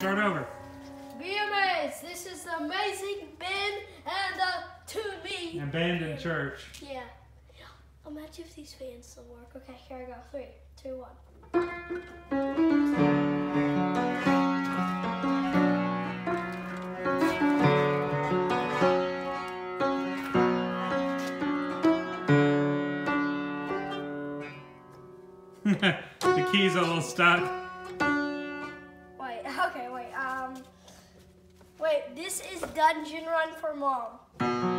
Start over. Be amazed. This is the amazing Ben and the to me. Abandoned church. Yeah. Imagine if these fans still work. Okay, here I go. 3, 2, 1. The key's a little stuck. Wait, okay, wait, wait, this is Dungeon Run for Mom.